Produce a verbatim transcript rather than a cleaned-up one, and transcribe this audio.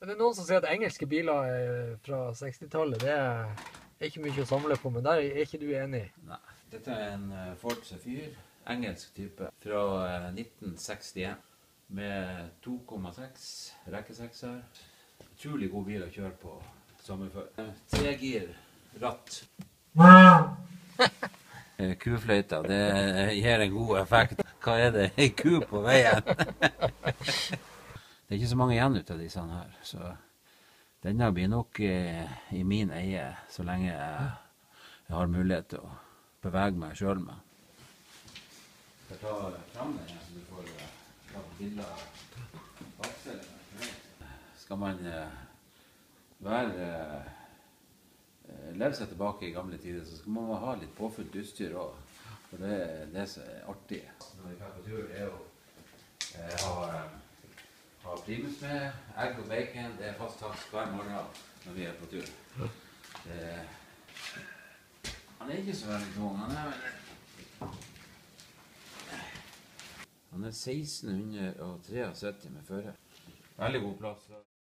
Det er noen som sier at engelske biler fra sekstitallet, det er ikke mye å samle på, men der er ikke du enig? Nei. Dette er en Ford Zephyr, engelsk type, fra nitten sekstien, med to komma seks rekkesekser. Utrolig god bil å kjøre på sommerfør. Tregir, ratt. Kufløyta, det gir en god effekt. Hva er det? En ku på veien? Det er ikke så mange igjen ut av disse her, så denne blir nok eh, i min eie så lenge jeg, jeg har mulighet til å bevege meg selv med. Jeg tar fram den her, så du får ta bilder av bakstillingen. Skal man eh, være, eh, leve seg tilbake i gamle tider, så skal man ha litt påfullt utstyr også, for det er det som er artig. Når vi er på tur, er jo jeg har Ha primus med, egg og bacon, det er fast takst hver morgen når vi er på tur. Det, han er ikke så veldig tung, han er, han er seksten syttitre med fører. Veldig god plass.